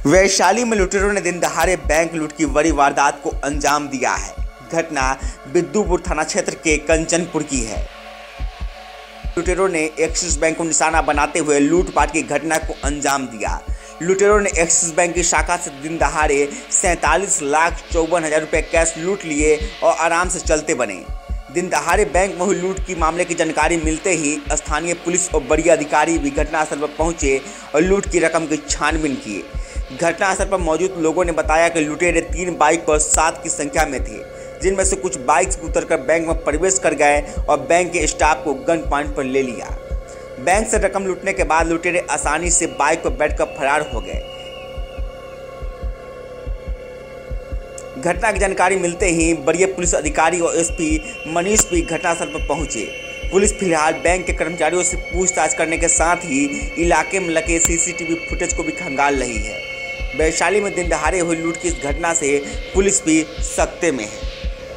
वैशाली में लुटेरों ने दिन दहाड़े बैंक लूट की बड़ी वारदात को अंजाम दिया है। घटना बिद्दुपुर थाना क्षेत्र के कंचनपुर की है। लुटेरों ने एक्सिस बैंक को निशाना बनाते हुए लूटपाट की घटना को अंजाम दिया। लुटेरों ने एक्सिस बैंक की शाखा से दिन दहाड़े 47,54,000 रुपये कैश लूट लिए और आराम से चलते बने। दिन दहाड़े बैंक में हुई लूट की मामले की जानकारी मिलते ही स्थानीय पुलिस और बड़ी अधिकारी भी घटनास्थल पर पहुंचे और लूट की रकम की छानबीन की। घटनास्थल पर मौजूद लोगों ने बताया कि लुटेरे 3 बाइक पर 7 की संख्या में थे, जिनमें से कुछ बाइक से उतरकर बैंक में प्रवेश कर गए और बैंक के स्टाफ को गन पॉइंट पर ले लिया। बैंक से रकम लूटने के बाद लुटेरे आसानी से बाइक पर बैठकर फरार हो गए। घटना की जानकारी मिलते ही वरीय पुलिस अधिकारी और एसपी मनीष भी घटनास्थल पर पहुंचे। पुलिस फिलहाल बैंक के कर्मचारियों से पूछताछ करने के साथ ही इलाके में लगे सीसीटीवी फुटेज को भी खंगाल रही है। वैशाली में दिन दहाड़े हुई लूट की इस घटना से पुलिस भी सख्ते में है।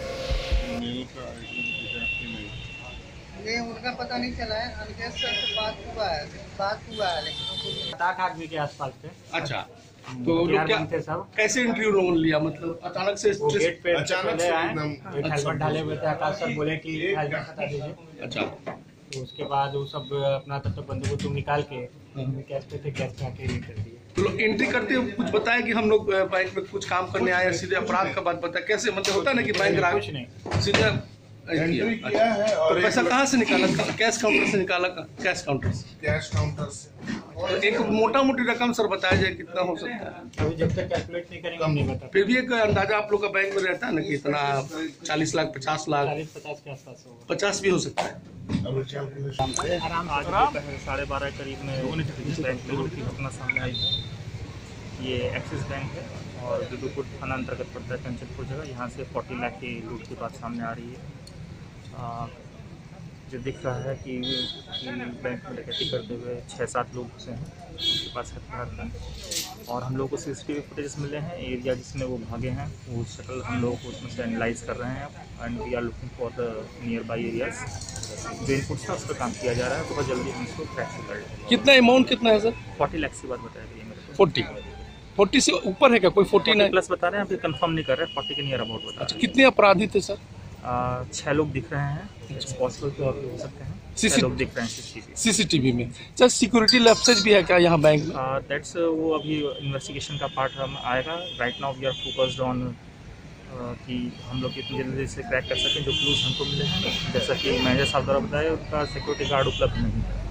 ये उनका पता नहीं चला है, अंकेश सर से बात हुआ है लेकिन 8 आदमी के आसपास थे। अच्छा, तो लोग क्या कैसे इंटरव्यू लोगों लिया, मतलब अचानक से गेट पे अचानक से आए, एक हेलमेट डाले हुए थे। आकाश सर बोले कि हेलमेट हटा दीजिए। अच्छा, तो उसके बाद वो सब अपना तब तक बंदूक तुम निकाल के कैश पे थे, कैश पे आके कर दिए। तो लोग एंट्री करते हुए कुछ बताया कि हम लोग बैंक में कुछ काम करने आए, सीधे अपराध का बात बताया। कैसे मतलब होता है ना कि बैंक ग्राहक कुछ नहीं, सीधे किया है। और पैसा कहाँ से निकाला? कैश काउंटर से निकाला? कैश काउंटर से तो एक मोटा मोटी रकम सर बताया जाए कितना हो सकता है? अभी जब तक कैलकुलेट नहीं करेंगे नहीं बता। फिर भी एक अंदाजा आप लोग का बैंक में रहता है ना कि इतना 40 लाख 50 लाख 40-50 के आसपास होगा। 50 भी हो सकता है। आज 12:30 करीब में बैंक में लूट की घटना सामने आई है। ये एक्सिस बैंक है और बिद्दुपुर थाना अंतर्गत पड़ता है, कंचनपुर जगह। यहाँ से 40 लाख की लूट की बात सामने आ रही है। जो दिख रहा है कि बैंक में डकैती करते हुए 6-7 लोग घुसे हैं, उनके पास हथियार था और हम लोग को सीसीटीवी फुटेज मिले हैं। एरिया जिसमें वो भागे हैं वो शक्ल हम लोग को उसमें से एनालाइज कर रहे हैं and we are looking for the nearby areas. जो इनपुट्स था उस पर काम किया जा रहा है। बहुत जल्दी हम इसको क्रैक कर लेंगे। कितना अमाउंट कितना है सर? 40 लाख की बात बताया गई है मेरे को। 40 से ऊपर है क्या? कोई 49 प्लस बता रहे हैं, अभी कंफर्म नहीं कर रहे। 40 के नियर अबाउट बता रहे हैं। कितने अपराधी थे सर? 6 लोग दिख रहे हैं, पॉसिबल तो और भी हो सकते हैं। 6 लोग दिख रहे हैं सीसीटीवी में। सर सिक्योरिटी लैप्सेज भी है क्या यहाँ बैंक में? दैट्स वो अभी इन्वेस्टिगेशन का पार्ट हम आएगा। Right now we are focused on कि हम लोग इतनी जल्दी से क्रैक कर सकें जो क्लूज हमको मिले हैं। जैसा कि मैनेजर साहब द्वारा बताया, उनका सिक्योरिटी गार्ड उपलब्ध नहीं है।